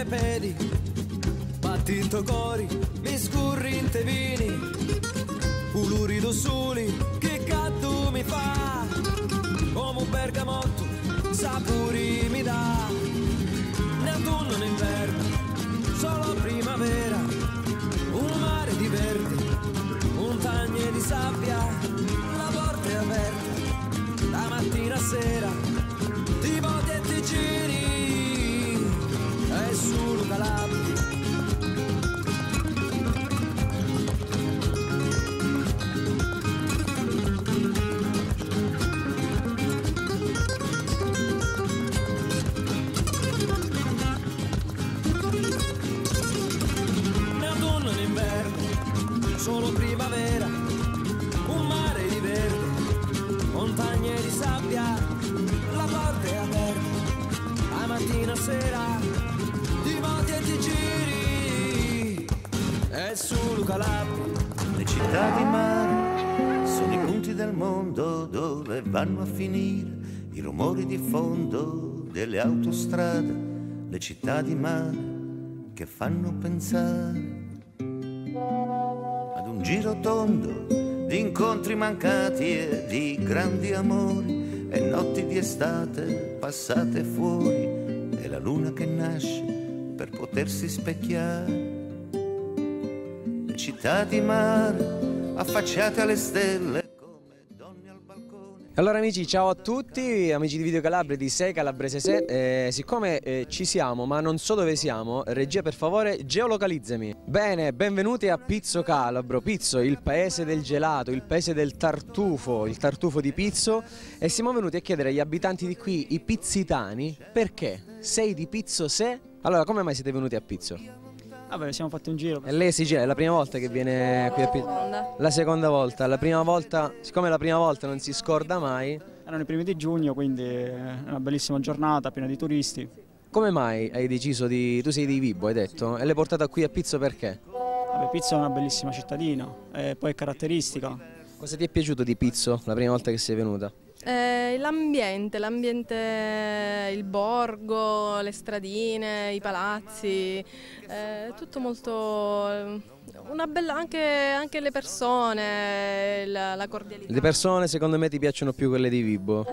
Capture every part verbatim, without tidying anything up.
miei peli, battinto cori, mi scurri in te vini, ulurido soli, che cattu mi fa, come un bergamotto, sapori mi dà, né autunno né inverno, solo primavera, un mare di verde, montagne di sabbia, la porta è aperta, da mattina a sera, ti voti e ti giri, è solo Calabria. Solo primavera, un mare di verde, montagne di sabbia, la porta è aperta, la mattina a sera, ti voti e ti giri, è solo Calabria. Le città di mare sono i punti del mondo dove vanno a finire i rumori di fondo delle autostrade, le città di mare che fanno pensare ad un giro tondo di incontri mancati e di grandi amori e notti di estate passate fuori e la luna che nasce per potersi specchiare. Le città di mare affacciate alle stelle come donne al balcone. Allora amici, ciao a tutti, amici di Video Calabria di sei Calabrese sei. eh, Siccome eh, ci siamo ma non so dove siamo, regia per favore geolocalizzami. Bene, benvenuti a Pizzo Calabro. Pizzo, il paese del gelato, il paese del tartufo, il tartufo di Pizzo. E siamo venuti a chiedere agli abitanti di qui, i pizzitani, perché sei di Pizzo se? Allora, come mai siete venuti a Pizzo? Vabbè, siamo fatti un giro. E lei si gira, è la prima volta che viene qui a Pizzo? La seconda volta, la prima volta, siccome la prima volta non si scorda mai. Erano i primi di giugno, quindi è una bellissima giornata, piena di turisti. Come mai hai deciso di... tu sei di Vibo, hai detto, e l'hai portata qui a Pizzo perché? Vabbè, Pizzo è una bellissima cittadina, e poi è caratteristica. Cosa ti è piaciuto di Pizzo la prima volta che sei venuta? Eh, l'ambiente, l'ambiente, il borgo, le stradine, i palazzi, eh, tutto molto... una bella... anche, anche le persone, la, la cordialità. Le persone secondo me ti piacciono più quelle di Vibo.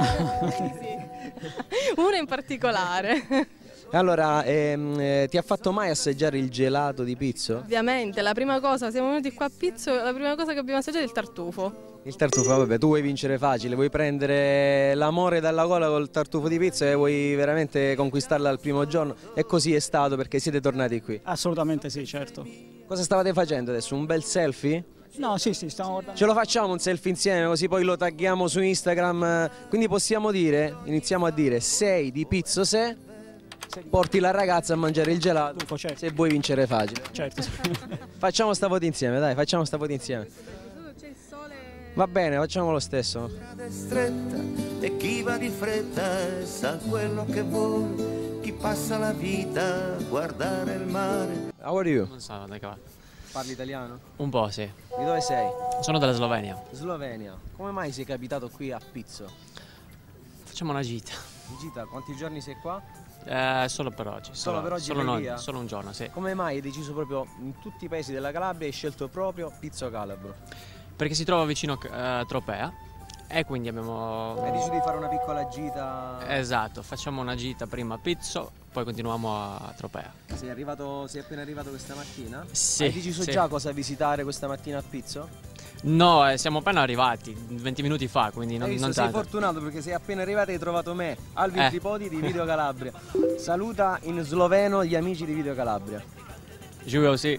Sì. Una in particolare. Allora, ehm, eh, ti ha fatto mai assaggiare il gelato di Pizzo? Ovviamente, la prima cosa, siamo venuti qua a Pizzo, la prima cosa che abbiamo assaggiato è il tartufo. Il tartufo, vabbè, tu vuoi vincere facile, vuoi prendere l'amore dalla gola col tartufo di Pizzo e vuoi veramente conquistarla al primo giorno, e così è stato perché siete tornati qui. Assolutamente sì, certo. Cosa stavate facendo adesso? Un bel selfie? No, sì, sì, stiamo guardando. Ce lo facciamo un selfie insieme così poi lo tagghiamo su Instagram, quindi possiamo dire, iniziamo a dire sei di Pizzo se porti la ragazza a mangiare il gelato, Tutto, certo. se vuoi vincere facile. Certo. Facciamo sta voti insieme, dai, facciamo sta voti insieme. C'è il sole. Va bene, facciamo lo stesso. È stretta e chi va di fretta sa quello che vuole, chi passa la vita a guardare il mare. How are you? Non so, dai, va. Parli italiano? Un po', sì. Di dove sei? Sono dalla Slovenia. Slovenia. Come mai sei capitato qui a Pizzo? Facciamo una gita. Gita, quanti giorni sei qua? Eh, solo per oggi. Solo per oggi Solo, vai no- via? solo un giorno, sì. Come mai hai deciso proprio in tutti i paesi della Calabria hai scelto proprio Pizzo Calabro? Perché si trova vicino a Tropea e quindi abbiamo... Hai deciso di fare una piccola gita? Esatto, facciamo una gita prima a Pizzo, poi continuiamo a Tropea. Sei arrivato, sei appena arrivato questa mattina? Sì. Hai deciso sì. già cosa visitare questa mattina a Pizzo? No, eh, siamo appena arrivati, venti minuti fa, quindi non, Hai visto, non sei tanto. fortunato perché sei appena arrivato e hai trovato me, Alvin Eh. Tripodi di Video Calabria. Saluta in sloveno gli amici di Video Calabria. Giulio, sì.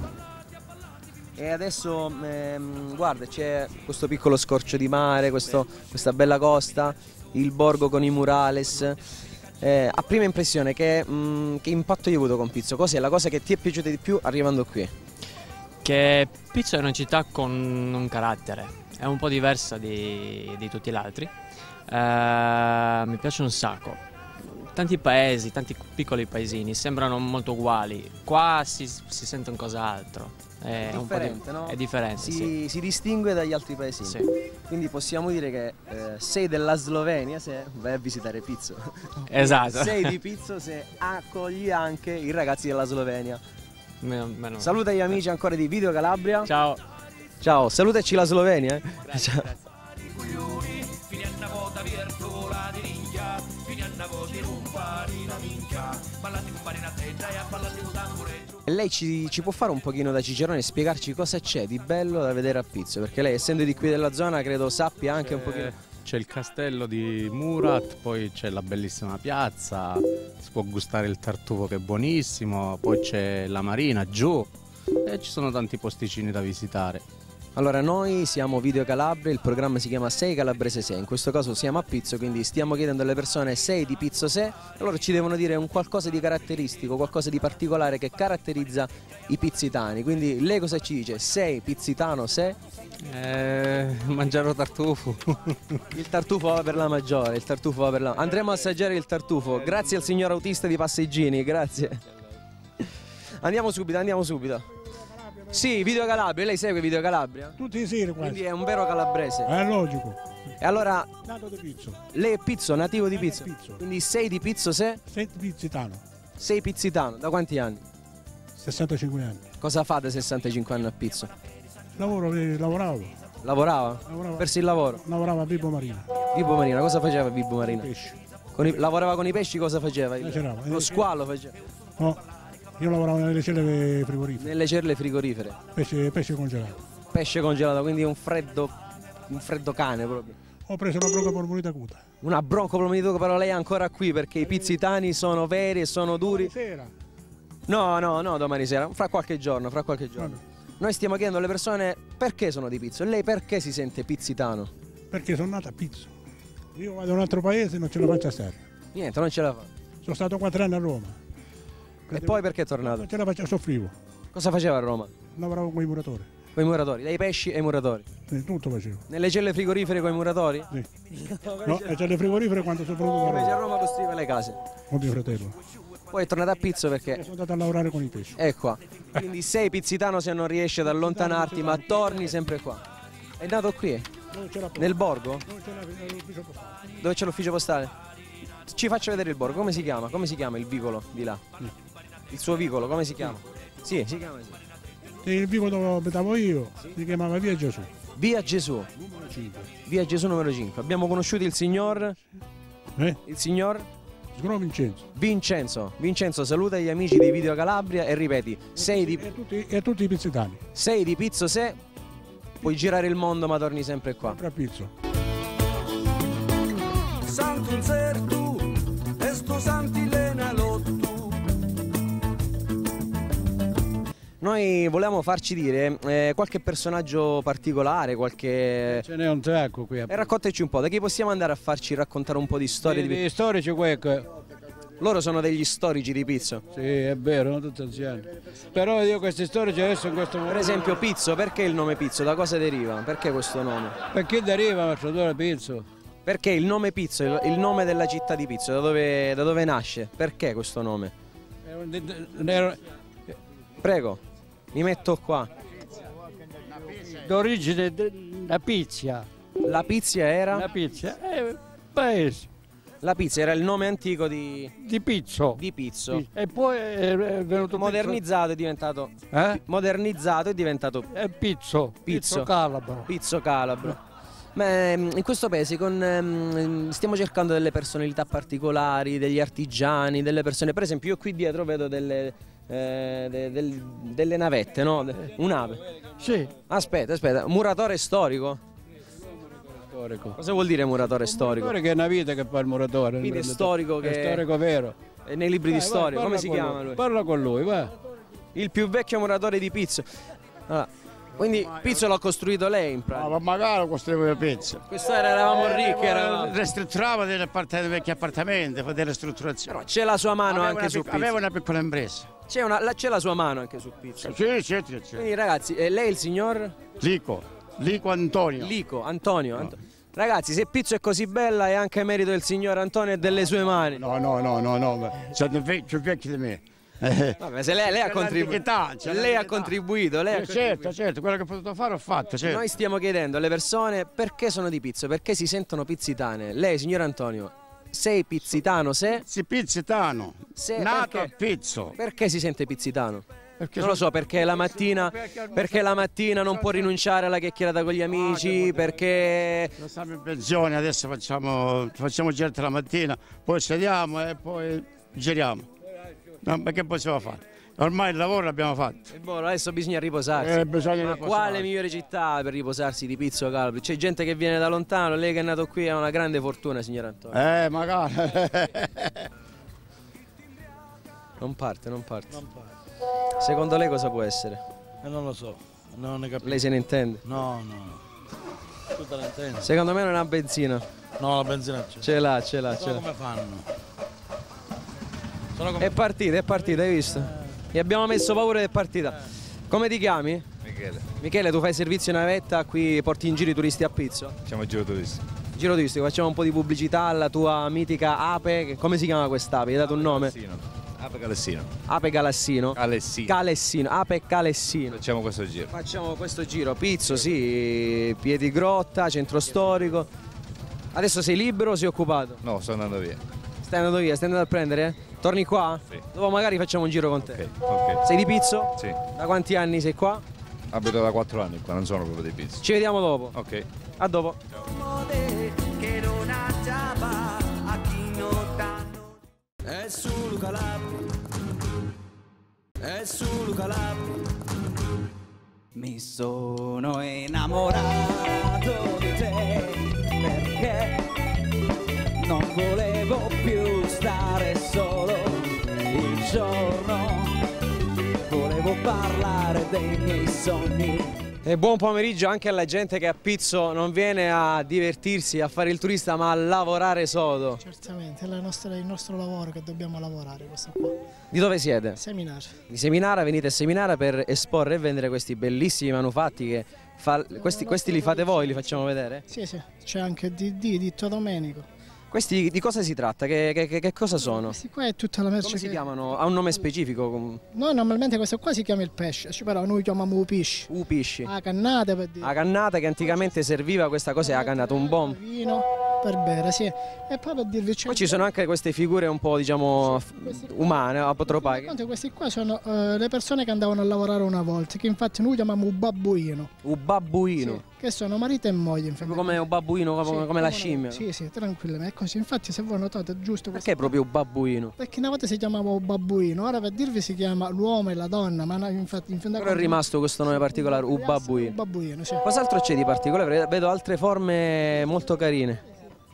E adesso ehm, guarda, c'è questo piccolo scorcio di mare, questo- questa bella costa, il borgo con i murales. Eh, a prima impressione che, mh, che impatto hai avuto con Pizzo? Cos'è la cosa che ti è piaciuta di più arrivando qui? Che Pizzo è una città con un carattere, è un po' diversa di, di tutti gli altri. Eh, mi piace un sacco. tanti paesi, tanti piccoli paesini sembrano molto uguali. Qua si, si sente un cos'altro. È, È un po' di- differente, no? È differente, Si, sì. si distingue dagli altri paesini. Sì. Quindi possiamo dire che eh, sei della Slovenia se vai a visitare Pizzo. Esatto. Sei di Pizzo se accogli anche i ragazzi della Slovenia. Meno- meno- Saluta gli amici ancora di Video Calabria. Ciao. Ciao, salutaci la Slovenia. eh. Ciao. E lei ci, ci può fare un pochino da cicerone e spiegarci cosa c'è di bello da vedere a Pizzo? Perché lei, essendo di qui della zona, credo sappia anche un pochino. C'è il castello di Murat, poi c'è la bellissima piazza, si può gustare il tartufo che è buonissimo, poi c'è la marina giù e ci sono tanti posticini da visitare. Allora, noi siamo Video Calabria, il programma si chiama sei Calabrese sei, in questo caso siamo a Pizzo, quindi stiamo chiedendo alle persone sei di Pizzo sei, allora ci devono dire un qualcosa di caratteristico, qualcosa di particolare che caratterizza i pizzitani. Quindi lei cosa ci dice? Sei pizzitano sei? Eh, mangiare tartufo. Il tartufo va per la maggiore, il tartufo va per la... Andremo a assaggiare il tartufo, grazie al signor autista di Passeggini, grazie. Andiamo subito, andiamo subito. Sì, Video Calabria, lei segue Video Calabria? Tutti i seri quasi. Quindi è un vero calabrese. È logico. E allora, Nato di Pizzo. lei è Pizzo, nativo di Nato Pizzo? di Pizzo. Quindi sei di Pizzo sei? Senti pizzitano. Sei pizzitano, da quanti anni? sessantacinque anni. Cosa fa da sessantacinque anni a Pizzo? Lavoro, eh, lavoravo. Lavorava? Lavorava, Perso il lavoro? lavorava a Vibo Marina. Vibo Marina, cosa faceva Vibo Marina? Pesci. Con i- lavorava con i pesci, cosa faceva? Il- Lacerava. Lo squalo faceva? No, io lavoravo nelle celle frigorifere. Nelle celle frigorifere. Pesce, pesce congelato. Pesce congelato, quindi un freddo, un freddo cane proprio. Ho preso una broncopolmonite acuta. Una broncopolmonite, però lei è ancora qui perché i pizzitani sono veri e sono duri. Sera. No, no, no, domani sera, fra qualche giorno, fra qualche giorno. Vabbè. Noi stiamo chiedendo alle persone perché sono di Pizzo e lei perché si sente pizzitano? Perché sono nato a Pizzo. Io vado in un altro paese e non ce la faccio a stare. Niente, non ce la fa. Sono stato quattro anni a Roma. E poi perché è tornato? Non ce la faccio, soffrivo. Cosa faceva a Roma? Lavoravo con i muratori. Con i muratori, dai pesci ai muratori. Sì, tutto facevo. Nelle celle frigorifere con i muratori? Sì. No, e c'è le frigorifere quando sono venuto da Invece a Roma. Roma costruiva le case. Con mio fratello. Poi è tornato a Pizzo E perché sono andato a lavorare con i pesci. è qua. Quindi sei pizzitano se non riesci ad allontanarti, ma torni sempre qua. È nato qui, Non ce l'ha nel borgo? Non ce l'ha l'ufficio postale. Dove c'è l'ufficio postale? Ci faccia vedere il borgo, come si chiama? Come si chiama il vicolo di là? Il suo vicolo, come si chiama? Sì, si chiama così. E il vico dove abitavo io si chiamava Via Gesù. Via Gesù, Numero cinque. via Gesù numero cinque. Abbiamo conosciuto il signor, Eh? il signor Sgro Vincenzo. Vincenzo. Vincenzo, saluta gli amici di Video Calabria e ripeti, sei di, E tutti, e tutti i pizzitani. sei di Pizzo se puoi girare il mondo ma torni sempre qua. Sempre a Pizzo. Santo insertu, esto santilena lottu. Noi volevamo farci dire eh, qualche personaggio particolare, qualche... Ce n'è un sacco qui. E raccontaci un po', da chi possiamo andare a farci raccontare un po' di storie di... Gli storici qui, che- Loro sono degli storici di Pizzo. sì, è vero, sono tutti anziani. Però io questi storici adesso in questo Per momento... esempio Pizzo, perché il nome Pizzo? Da cosa deriva? Perché questo nome? Perché deriva il tradutore Pizzo? Perché il nome Pizzo, il, il nome della città di Pizzo, da dove, da dove nasce? Perché questo nome? È un- era Prego, mi metto qua. D'origine la pizza. La Pizia era? La pizza è paese La Pizza era il nome antico di, di Pizzo. di Pizzo. E poi è è venuto Modernizzato è diventato... Pizzo. Eh? Modernizzato è diventato È Pizzo. Pizzo. Pizzo Calabro. Pizzo Calabro. Ma ehm, in questo paese con, ehm, stiamo cercando delle personalità particolari, degli artigiani, delle persone. Per esempio io qui dietro vedo delle, eh, de- del- delle navette, no? De- Un'ape. Sì. Aspetta, aspetta, muratore storico? storico. Cosa vuol dire muratore storico? Muratore che è una vita che fa il muratore. Quindi è storico che- È storico vero. E nei libri di Vai, vai, storia, parla come si con chiama lui, lui? Parla con lui, va. Il più vecchio muratore di Pizzo. Allora, quindi Pizzo l'ha costruito lei in pratica. Ma magari costruivo le pizze. Questa era, eravamo ricchi, eravamo... Ristrutturava degli appart- dei vecchi appartamenti, fa delle ristrutturazioni. Però c'è la sua mano Avevo anche una su pic- Avevo Pizzo. una piccola impresa. C'è, una- la- c'è la sua mano anche su Pizzo. Sì, sì, sì, sì. Quindi ragazzi, eh, lei è il signor Lico, Lico Antonio. Lico, Antonio. Anto- Ragazzi, se Pizzo è così bella è anche merito del signor Antonio e delle sue mani. No, no, no, no, no, sono più vecchi di me. Vabbè, se lei, lei ha contribuito, lei ha contribuito, lei ha Eh, certo, certo, quello che ho potuto fare ho fatto, certo. Noi stiamo chiedendo alle persone perché sono di Pizzo, perché si sentono pizzitane. Lei, signor Antonio, sei pizzitano se? Sì, pizzitano, Se- nato a perché? Pizzo. Perché si sente pizzitano? Perché Non lo sono- so, perché la mattina, perché la mattina non può rinunciare alla chiacchierata con gli amici, perché... Lo siamo in pensione, adesso facciamo, facciamo girare la mattina, poi sediamo e poi giriamo. No, ma che possiamo fare? Ormai il lavoro l'abbiamo fatto. E boh, adesso bisogna riposarsi. Eh, bisogna Ma riposarsi. quale migliore città per riposarsi di Pizzo Calabria? C'è gente che viene da lontano, lei che è nato qui ha una grande fortuna, signor Antonio. Eh, magari. Non parte, non parte. Secondo lei cosa può essere? Eh, non lo so, non ne capisco. Lei se ne intende? No, no. Tu te ne intendi? Secondo me non ha benzina. No, la benzina c'è. Ce l'ha, ce l'ha, ce So l'ha. come fanno? Sono come... È partita, è partita, hai visto? Gli abbiamo messo paura ed è partita. Come ti chiami? Michele, Michele, tu fai servizio navetta, qui porti in giro i turisti a Pizzo? siamo giro turisti. Giro turistico, facciamo un po' di pubblicità alla tua mitica ape. che- Come si chiama quest'ape? Gli hai dato un nome? Calessino. Ape Calessino. Ape Galassino. Calessino. Calessino, ape Calessino. Facciamo questo giro. Facciamo questo giro, Pizzo, sì, Piedigrotta, centro storico. Adesso sei libero o sei occupato? No, sto andando via. Stai andando via, stai andando a prendere? Eh? Torni qua? Sì. Dopo magari facciamo un giro con te. Ok, ok. Sei di Pizzo? Sì. Da quanti anni sei qua? Abito da quattro anni qua, non sono proprio di Pizzo. Ci vediamo dopo. Ok. A dopo. È solo Calabria, è solo Calabria. Mi sono innamorato di te perché non volevo più stare solo il giorno, volevo parlare dei miei sogni. E buon pomeriggio anche alla gente che a Pizzo non viene a divertirsi, a fare il turista, ma a lavorare sodo. Certamente, è la nostra- il nostro lavoro che dobbiamo lavorare, questo qua. Di dove siete? Seminario. Di Seminara, venite a Seminara per esporre e vendere questi bellissimi manufatti che fa- questi, questi li fate voi, li facciamo vedere? Sì, sì, c'è anche D D, Ditto Domenico. Questi di cosa si tratta? Che, che- che- che cosa sono? Questi qua è tutta la merce Come si che... chiamano? Ha un nome specifico? Noi normalmente questo qua si chiama il pesce, cioè, però noi chiamiamo il pesce. U pisci. Ah, cannate per dire. La cannata che anticamente serviva, questa cosa è la cannata, un bom. Vino per bere, sì. E poi per dirvi c'è... Poi ci sono anche queste figure un po', diciamo, f- umane, apotropaiche. Conto, questi qua sono eh, le persone che andavano a lavorare una volta, che infatti noi chiamiamo un babbuino. Un babbuino. Sì, che sono marito e moglie. in Proprio come un babbuino, come, Sì, come la no. scimmia. Sì, sì, tranquillamente. È così. Infatti, se voi notate, è giusto questo. Perché proprio un babbuino? Perché una volta si chiamava un babbuino, ora per dirvi si chiama l'uomo e la donna, ma no, infatti in fin da Però è rimasto questo nome particolare, un Un babbuino. babbuino, sì. Cos'altro c'è di particolare? Vedo altre forme molto carine.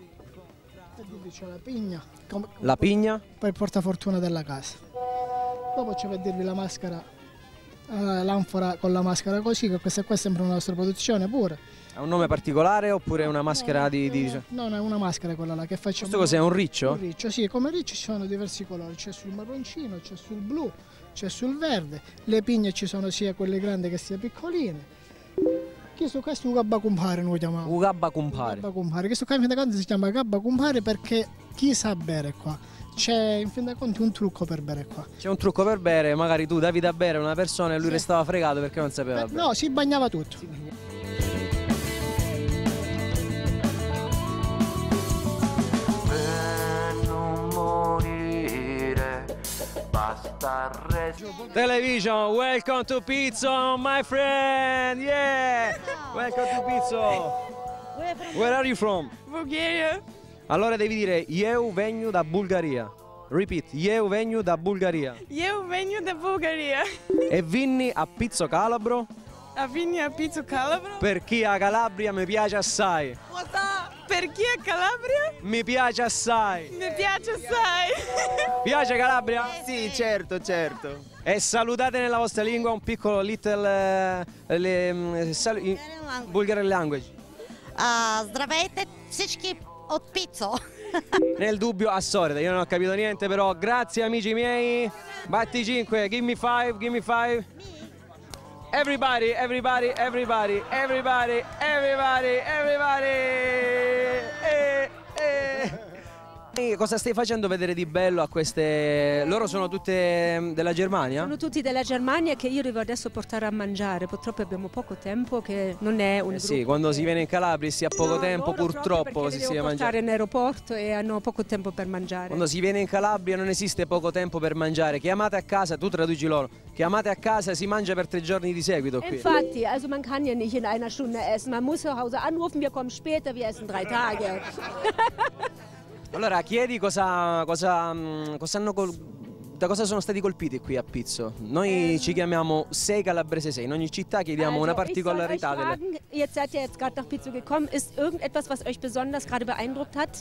Per dirvi c'è la pigna, come- La pigna? poi il portafortuna della casa. Dopo c'è per dirvi la maschera, eh, l'anfora con la maschera così, che questa qua è sempre una nostra produzione pure. Ha un nome particolare oppure è una maschera di... di... No, no, è una maschera quella là che facciamo. Questo cos'è, un riccio? Un riccio, sì, come riccio ci sono diversi colori, c'è sul marroncino, c'è sul blu, c'è sul verde, le pigne ci sono sia quelle grandi che sia piccoline. Questo, questo è un gabba compare, noi chiamiamo. Un gabba compare. Gabba compare. Questo qua in fin dei conti si chiama gabba compare perché chi sa bere qua? C'è in fin dei conti un trucco per bere qua. C'è un trucco per bere, magari tu davi da bere a una persona e lui Sì. restava fregato perché non sapeva Eh, bere. no, si bagnava tutto. Non morire, basta respirare. Television, welcome to Pizzo, my friend! Yeah! Welcome to Pizzo! Where are you from? Bulgaria. Allora devi dire eu vengo da Bulgaria. Repeat, eu vengo da Bulgaria. Eu venho da Bulgaria. E vinni a Pizzo Calabro A Vigna a Pizzo Calabro. perché a Calabria mi piace assai. Perché a Calabria? Mi piace assai. Mi piace assai. Piace Calabria? Sì, certo, certo. E salutate nella vostra lingua un piccolo little uh, le, um, sal- in- Bulgarian language. А, здравейте всички от Пицо. Nel dubbio a sorda, io non ho capito niente, però grazie amici miei. Batti cinque, give me five, give me five. Everybody, everybody, everybody, everybody, everybody, everybody. E cosa stai facendo vedere di bello a queste... Loro sono tutte della Germania? Sono tutti della Germania che io devo adesso portare a mangiare. Purtroppo abbiamo poco tempo, che non è un Eh gruppo sì, quando che- si viene in Calabria si ha poco No, tempo, loro proprio purtroppo perché si li si devo deve portare mangiare. in aeroporto e hanno poco tempo per mangiare. Quando si viene in Calabria non esiste poco tempo per mangiare. Chiamate a casa, tu traduci loro. Chiamate a casa, si mangia per tre giorni di seguito qui. Infatti, also man kann ja nicht in einer Stunde essen. Man muss zu Hause anrufen, wir kommen später, wir essen drei Tage. Allora chiedi cosa, cosa, mh, cosa hanno col- da cosa sono stati colpiti qui a Pizzo. Noi ci chiamiamo Sei Calabrese sei. In ogni città chiediamo Also, una ich soll particolarità euch delle... fragen, jetzt seid ihr jetzt gerade nach Pizzo gekommen, ist irgendetwas, was euch besonders gerade beeindruckt hat?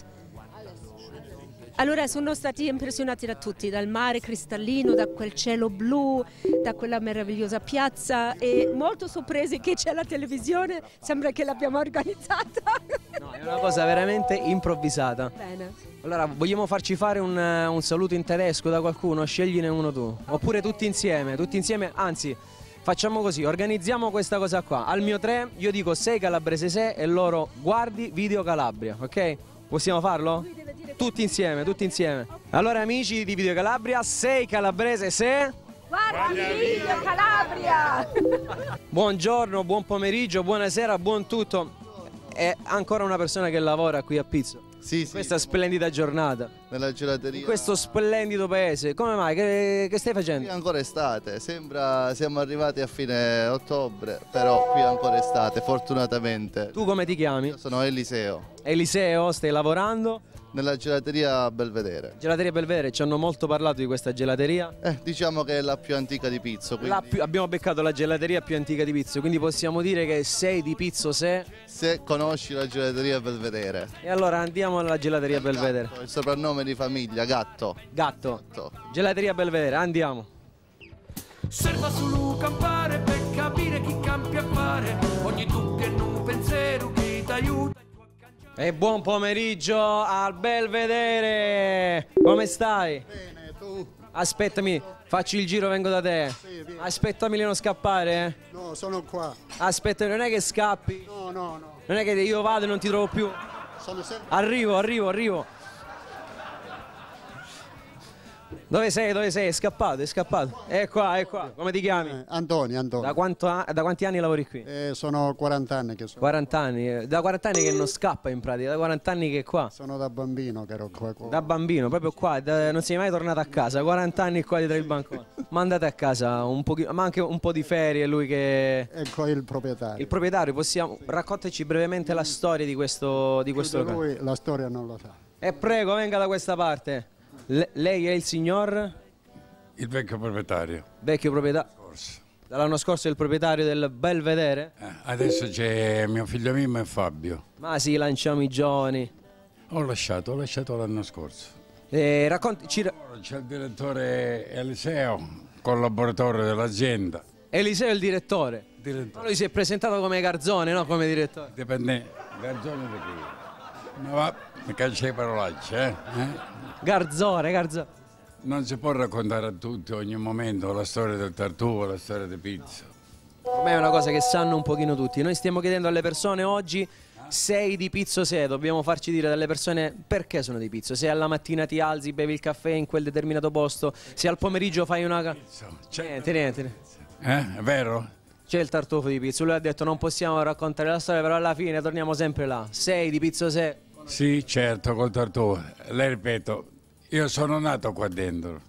Allora, sono stati impressionati da tutti, dal mare cristallino, da quel cielo blu, da quella meravigliosa piazza e molto sorpresi che c'è la televisione, sembra che l'abbiamo organizzata. No, è una cosa veramente improvvisata. Bene. Allora, vogliamo farci fare un, eh, un saluto in tedesco da qualcuno? Scegliene uno tu. Oppure tutti insieme, tutti insieme, anzi, facciamo così, organizziamo questa cosa qua. Al mio tre io dico Sei Calabrese sei e loro guardi Video Calabria, ok? Possiamo farlo? Tutti insieme, tutti insieme. Allora amici di Video Calabria, Sei Calabrese sei. Guarda Video Calabria! Buongiorno, buon pomeriggio, buonasera, buon tutto. È ancora una persona che lavora qui a Pizzo. Sì, sì. Questa splendida giornata. Nella gelateria. In questo splendido paese. Come mai? Che, che stai facendo? Qui è ancora estate, sembra siamo arrivati a fine ottobre, però qui è ancora estate, fortunatamente. Tu come ti chiami? Io sono Eliseo. Eliseo, stai lavorando? Nella gelateria Belvedere. Gelateria Belvedere, ci hanno molto parlato di questa gelateria. Eh, diciamo che è la più antica di Pizzo. Quindi... La più- abbiamo beccato la gelateria più antica di Pizzo, quindi possiamo dire che sei di Pizzo sei. Se conosci la gelateria Belvedere. E allora andiamo alla gelateria Belvedere. Il soprannome di famiglia, Gatto. Gatto. Gelateria Belvedere, andiamo. Serva solo campare per capire chi campi a fare. Ogni dubbio è un pensiero che ti aiuta. E buon pomeriggio al Belvedere! Come stai? Bene, tu? Aspettami, faccio il giro, vengo da te. Sì, vieni. Aspettami di non scappare, eh? No, sono qua. Aspetta, non è che scappi? No, no, no. Non è che io vado e non ti trovo più? Sono sempre... Arrivo, arrivo, arrivo. Dove sei? Dove sei? È scappato, è scappato. È qua, è qua. Come ti chiami? Eh, Antonio, Antonio. Da, quanto a- da quanti anni lavori qui? Eh, sono quaranta anni che sono. quaranta anni. Da quaranta anni che non scappa in pratica, da quaranta anni che è qua. Sono da bambino che ero qua. qua. Da bambino, proprio qua, da- non sei mai tornato a casa, quaranta anni qua dietro il bancone. Ma andate a casa un pochino, ma anche un po' di ferie, lui che... Ecco il proprietario. Il proprietario, possiamo... Raccontaci brevemente la storia di questo, di questo Più di locale. lui la storia non lo sa. E prego, venga da questa parte. Le- lei è il signor? Il vecchio proprietario. Vecchio proprietario. Dall'anno scorso è il proprietario del Belvedere? Eh, adesso c'è mio figlio Mimmo e Fabio. Ma sì, lanciamo i giovani. Ho lasciato, ho lasciato l'anno scorso. Eh, racconti, ci... C'è il direttore Eliseo, collaboratore dell'azienda. Eliseo è il direttore. Direttore. Ma lui si è presentato come Garzone, no? Come direttore. Dipende, Garzone di chi? Ma va, mi caccia le parolacce, eh? eh? Garzone, Garzone. Non si può raccontare a tutti ogni momento la storia del tartufo, la storia di pizza. Ormai è una cosa che sanno un pochino tutti. Noi stiamo chiedendo alle persone oggi, sei di Pizzo sei, dobbiamo farci dire dalle persone perché sono di Pizzo. Se alla mattina ti alzi, bevi il caffè in quel determinato posto, se al pomeriggio fai una... Niente, niente. Eh? È vero? C'è il tartufo di Pizzo, lui ha detto non possiamo raccontare la storia, però alla fine torniamo sempre là. Sei di Pizzo sei. Sì, certo, col tartufo. Le ripeto, io sono nato qua dentro.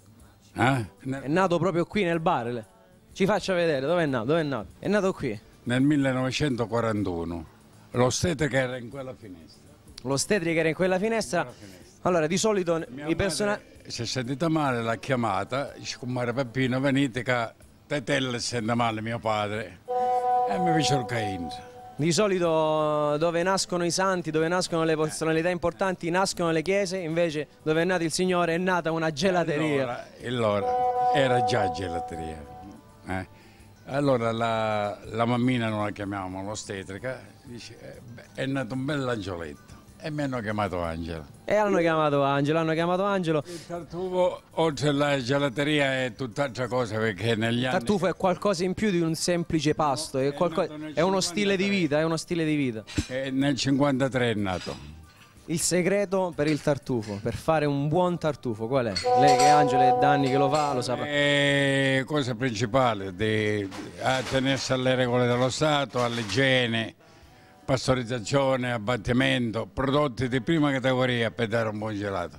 Eh? È nato proprio qui nel bar. le- Ci faccia vedere, dove è nato? Dove è nato? È nato qui. Nel millenovecentoquarantuno. L'ostetrica era in quella finestra. L'ostetrica era in quella finestra. Allora, di solito i personaggi... Si è sentita male, l'ha chiamata, dice comare Peppino, venite che Tetelle sente male mio padre. E mi fece il caino. Di solito dove nascono i santi, dove nascono le personalità importanti, nascono le chiese, invece dove è nato il Signore è nata una gelateria. E allora era già gelateria. eh. Allora la, la mammina non la chiamavamo l'ostetrica, dice eh, beh, è nato un bell'angioletto e mi hanno chiamato Angelo. E hanno chiamato Angelo, hanno chiamato Angelo. Il tartufo, oltre alla gelateria, è tutt'altra cosa perché negli Il anni... tartufo è qualcosa in più di un semplice pasto, è, qualco- è uno stile di vita, è uno stile di vita. eh, nel cinquantatré è nato. Il segreto per il tartufo, per fare un buon tartufo, qual è? Lei che è Angelo è da anni che lo fa, lo saprà. È cosa principale, di attenersi alle regole dello Stato, all'igiene, pastorizzazione, abbattimento, prodotti di prima categoria per dare un buon gelato.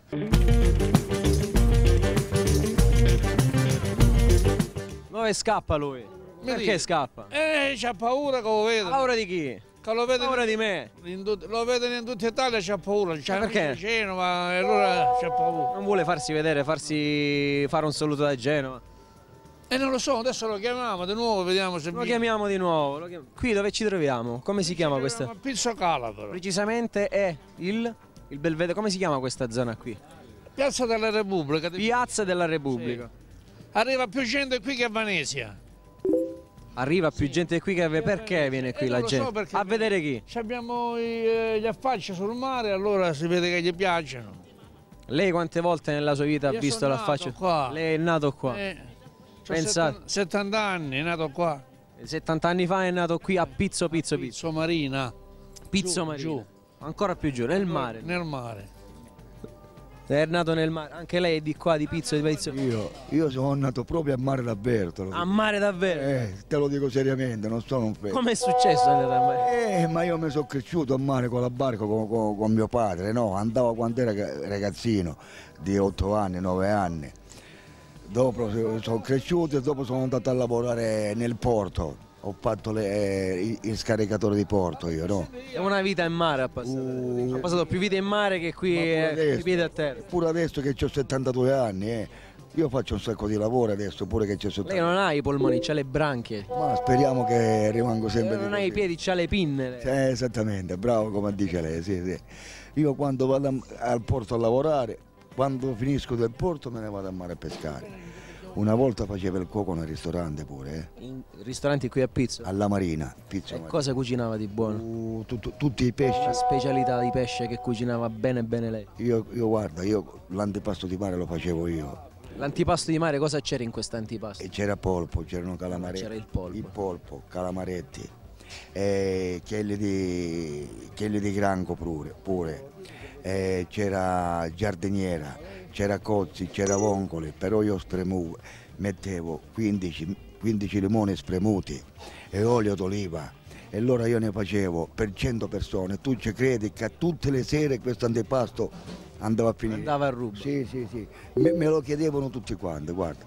Dove scappa lui? Perché dica. scappa? Eh, c'ha paura che lo vedo. Paura di chi? Che lo vedo Paura di me. in tut- lo vedono in tutta Italia, c'ha paura. C'ha Ma perché? amici di Genova e allora c'ha paura. Non vuole farsi vedere, farsi fare un saluto da Genova. E non lo so, adesso lo chiamiamo di nuovo, vediamo se Lo viene. chiamiamo di nuovo. lo chiam- Qui dove ci troviamo? Come si chiama questa? Ma Pizzo Calabro. Precisamente è il, il Belvedere. Come si chiama questa zona qui? Piazza della Repubblica. Piazza della Repubblica. Arriva più gente qui che a Venezia. Arriva più gente qui che perché viene qui Eh, la non lo so gente? perché- A vedere chi? Ci abbiamo i, eh, gli affacci sul mare, allora si vede che gli piacciono. Lei quante volte nella sua vita ha Io visto sono l'affaccio? nato qua. Lei è nato qua. Eh, c'ho Pensate. settanta settanta anni, è nato qua. settanta anni fa è nato qui a Pizzo Pizzo Pizzo. Pizzo Marina. Pizzo Giù, Marina. giù. Ancora più giù, nel mare. Nel mare. È nato nel mare. Anche lei è di qua, di Pizzo, di Pizzo. Io, io sono nato proprio a mare davvero. Te lo A dico. mare davvero? Eh, te lo dico seriamente, non sono un fake. Come è successo andare a mare? Eh, ma io mi sono cresciuto a mare con la barca con, con- con mio padre, no? Andavo quando era ragazzino, di otto anni, nove anni. Dopo sono cresciuto e dopo sono andato a lavorare nel porto. Ho fatto le- eh, il, il scaricatore di porto io, no? È una vita in mare ha passato. Uh. Ha passato più vite in mare che qui Ma pure eh, adesso. di piedi a terra. Pure adesso che ho settantadue anni, eh. Io faccio un sacco di lavoro adesso, pure che c'è Lei settantadue. non ha i polmoni, c'ha le branchie. Ma speriamo che rimango sempre Non di ha i così. piedi, c'ha le pinne. lei. Eh, esattamente, bravo come dice lei, sì, sì. Io quando vado a- al porto a lavorare, quando finisco del porto me ne vado a mare a pescare. Una volta facevo il cuoco nel ristorante pure, eh. In ristoranti qui a Pizzo. Alla Marina, Pizzo Marina. Cosa cucinava di buono? Uh, tu- tu- tutti i pesci. La specialità di pesce che cucinava bene bene lei. Io, io guarda, io l'antipasto di mare lo facevo io. L'antipasto di mare, cosa c'era in quest'antipasto? E c'era polpo, c'erano calamaretti. C'era il polpo. Il polpo, calamaretti. E chielli di, chielli di granco pure. pure. E c'era giardiniera, c'era cozzi, c'era voncoli, però io spremuvo, mettevo quindici, quindici limoni spremuti e olio d'oliva. E allora io ne facevo per cento persone. Tu ci credi che tutte le sere questo antipasto andava a finire? Andava a rubo. Sì, sì, sì. Me, me lo chiedevano tutti quanti, guarda.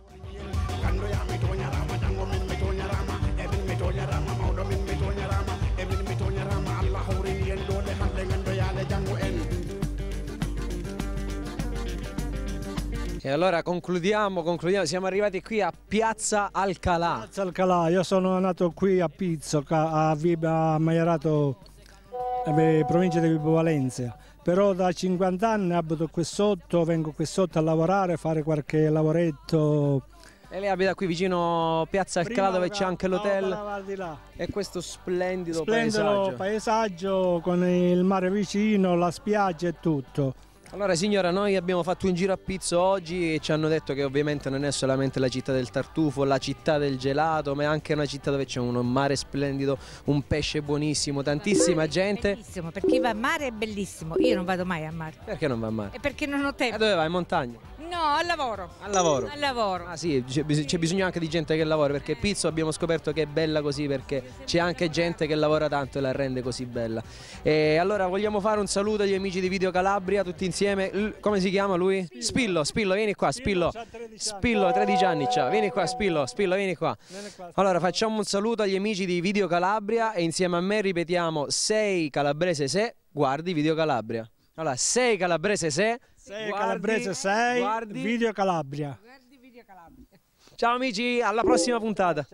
E allora concludiamo, concludiamo, siamo arrivati qui a Piazza Alcalà. Piazza Alcalà, io sono nato qui a Pizzo, ca- a, Viba, a Maiarato, eh, provincia di Vibo Valentia. Però da cinquanta anni abito qui sotto, vengo qui sotto a lavorare, a fare qualche lavoretto. E lei abita qui vicino a Piazza Alcalà dove c'è anche l'hotel. No, di là. E questo splendido, Splendido paesaggio. paesaggio con il mare vicino, la spiaggia e tutto. Allora signora, noi abbiamo fatto un giro a Pizzo oggi e ci hanno detto che ovviamente non è solamente la città del tartufo, la città del gelato, ma è anche una città dove c'è un mare splendido, un pesce buonissimo, tantissima gente. Bellissimo, perché chi va a mare è bellissimo. Io non vado mai a mare. Perché non va a mare? E perché non ho tempo. E dove vai? In montagna? No, al lavoro. Al lavoro? Al lavoro. Ah sì, c'è bis- c'è bisogno anche di gente che lavora, perché Pizzo abbiamo scoperto che è bella così, perché c'è anche gente che lavora tanto e la rende così bella. E allora vogliamo fare un saluto agli amici di Video Calabria, tutti insieme. L- come si chiama lui? Spillo, Spillo, vieni qua, Spillo. Spillo, tredici anni c'ha, vieni qua Spillo, Spillo, vieni qua. Allora facciamo un saluto agli amici di Video Calabria e insieme a me ripetiamo: sei calabrese se guardi Video Calabria. Allora, sei calabrese se sei guardi, calabrese, sei guardi. Video Calabria. Ciao amici, alla prossima puntata.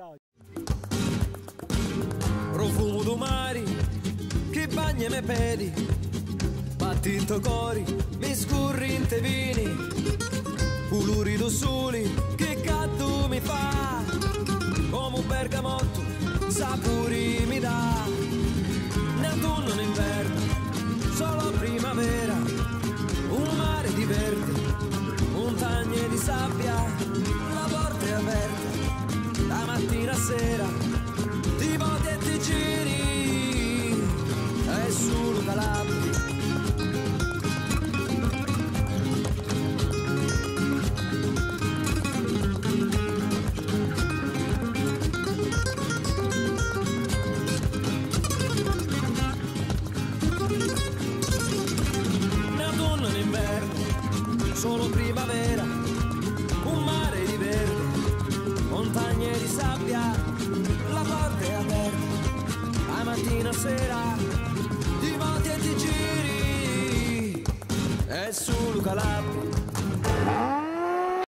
Profumo do mare che bagna i miei piedi, battito cori, mi scurri in te vini, colori do soli che catto mi fa, come un bergamotto sapori mi dà, né autunno né inverno, solo primavera, un mare di verde, montagne di sabbia, la porta è aperta, la mattina a sera, ti voti e ti giri, è solo Calabria, solo primavera, un mare di verde, montagne di sabbia, la porta è aperta, a mattina sera, ti volti e ti giri, e su Calabria